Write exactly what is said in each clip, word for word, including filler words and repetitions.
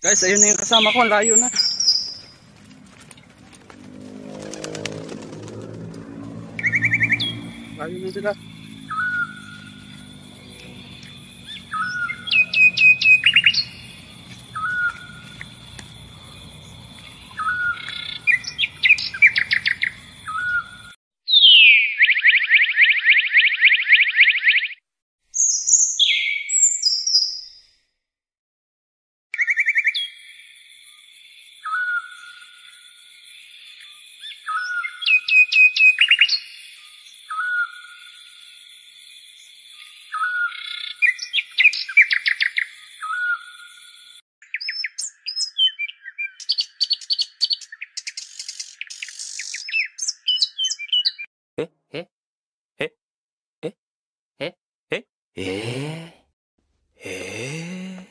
Guys, ayun na yung kasama ko. Layo na. Layo na sila. えええええええええ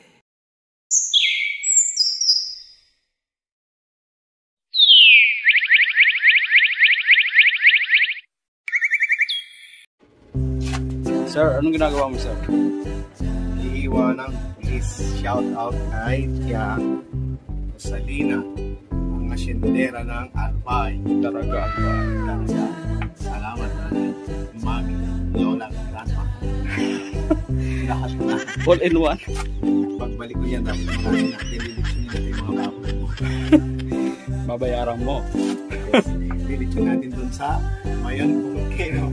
Sir, anong ginagawa mo, sir? Iiwan ng police. Shout out kay Tia Rosalina, ang asyendera ng Albay. Talaga, Albay. Talaga. Salamat na mami, lola, grandma. Lahat na. All in one. Pagbalik ko yan, dapat marami na. Dililitsyon natin yung mga kapwa mo. Babayaran mo. Dililitsyon natin dun sa Mayon Volcano.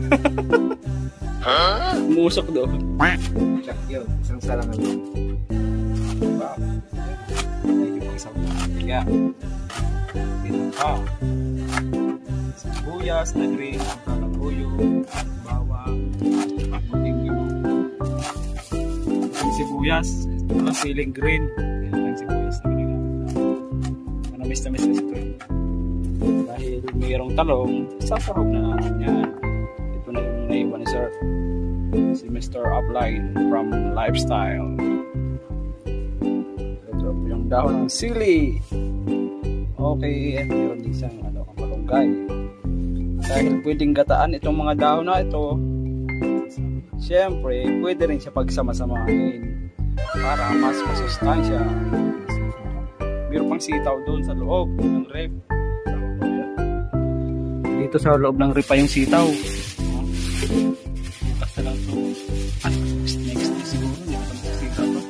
Umusok doon. Check yun. Isang salangan lang. Wow. Medyo pang isang kaya. Pinaka. Sibuyas na green, ang kalabuyo, at bawang, at puting limon. Ang sibuyas, ito lang siling green. Ito lang sibuyas na green. Manamis-namis kasi ito. Dahil mayroong talong, sasarog na natin yan. Ito na yung naiwan ni Sir. Si Mister Upline from Lifestyle. Ito po yung dahon ng sili. Okay, meron din siyang ano, malunggay. Dahil pwedeng gataan itong mga dahon na ito, siyempre pwede rin siya pagsama-samahin para mas masustansya. Meron pang sitaw doon sa loob ng rep. Dito sa loob ng rep pa yung sitaw. Bukas na lang ito. At next day siguro, hindi pa lang sitaw to.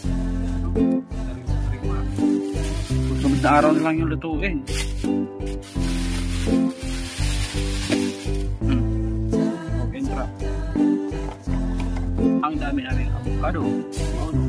Susunod na araw na lang yung lutuin. Ang dami namin avocado. Oh, no.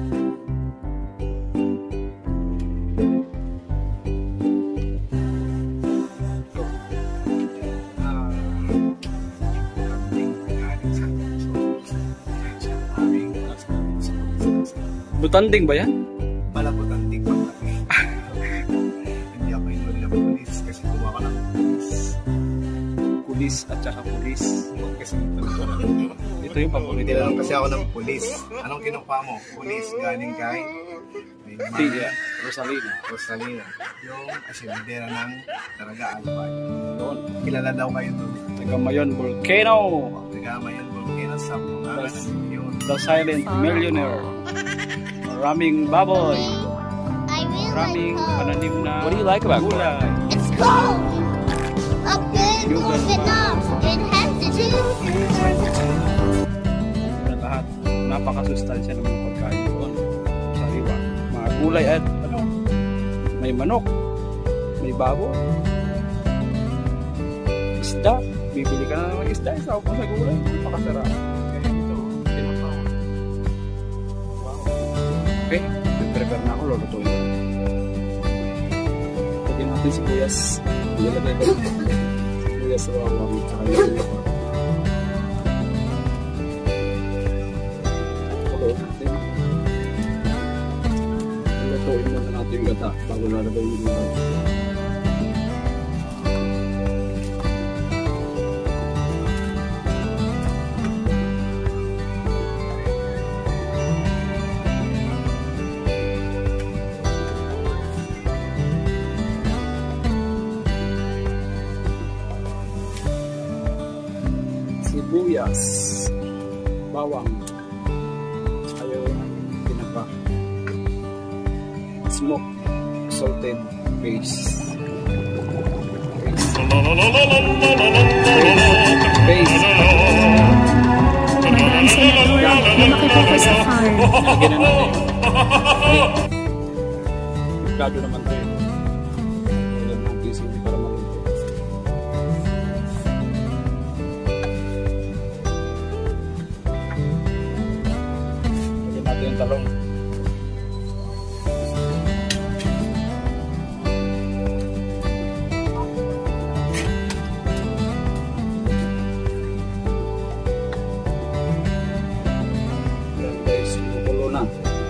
Butanding ba yan? Pala butanding pagkaki. Hindi ako inulit ng pulis kasi gumawa ka ng pulis. Pulis at saka pulis. Kasi Ito yung paborito. tinanong kasi ako ng pulis. Anong kinukuha mo? Pulis galing kay Tia Rosalina. Rosalina. Yung asyendera ng Talaga Albay. Doon. Kilala daw kayo doon. Taga Mayon Volcano. Taga Mayon Volcano sa mga yun. The Silent Millionaire. Maraming baboy. I really Maraming like pananim na What do you like about gulay. It's cold. Up in Vietnam. It has to do. Na lahat. Napakasustansya ng mga pagkain doon. Sariwa. Mga gulay at ano. May manok. May baboy. Isda. Bibili ka na ng isda. Isa ako sa gulay. Napakasarap. Kaya ito. Tinapawag. Wow. Okay. Nag-prepare na ako. Lulutuin ko. Lagyan natin sibuyas. Ilalagay ko. Sibuyas sa bawang. Tsaka yun. Lutuin natin. Lutuin muna natin yung gata bago lalagay yung gulay. Sibuyas, bawang, ayaw pinapa. smoke salted base. Base. Madam Senator, lumaki po ako sa farm. Lagyan na natin. Masyado naman ito yun. Lagyan natin yung sili para maluto. Lagyan natin yung talong. Yan guys, kumukulo na.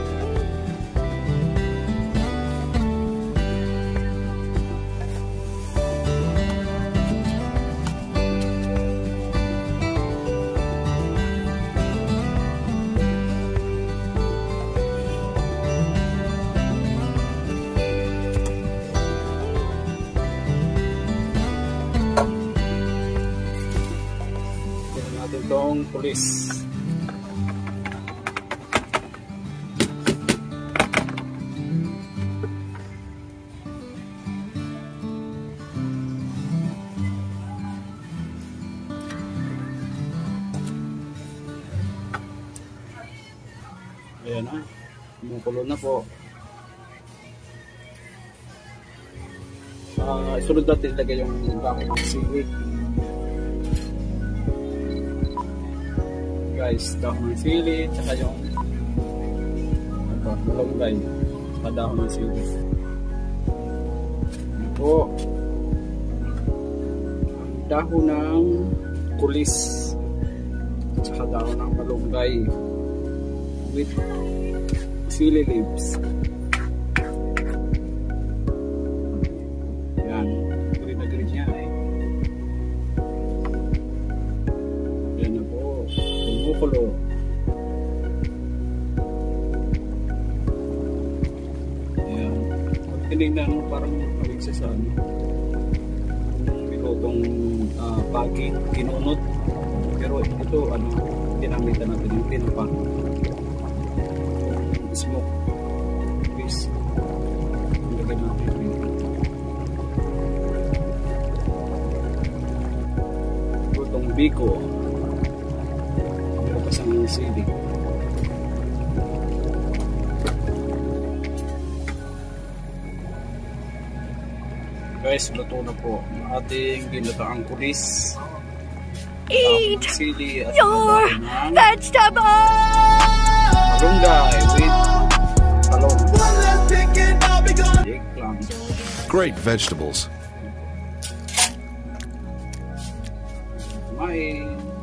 Lagyan natin itong pulis. Ayan na, kumukulo na po. Uh, sunod natin ilagay yung bakit ng sili. Guys, dahon ng sili, tsaka yung ano, malunggay, tsaka dahon ng sili. Ayan po. Dahon ng kulis, tsaka dahon ng malunggay with chili leaves. Yan, green na green yan eh. Yan na po, kumukulo. Yan, pag tinignan mo parang kawig siya sa ano, pilotong uh, pagi, kinunot. Pero ito ano, ginamitan natin yung tinapa. Smoke base. Lagyan natin dito. Itong biko. Tapos ang sili. Guys, luto na po ang ating ginataang kulis. Eat sili at your ng vegetables! malunggay with talong. Eggplant. Great vegetables. Kumain.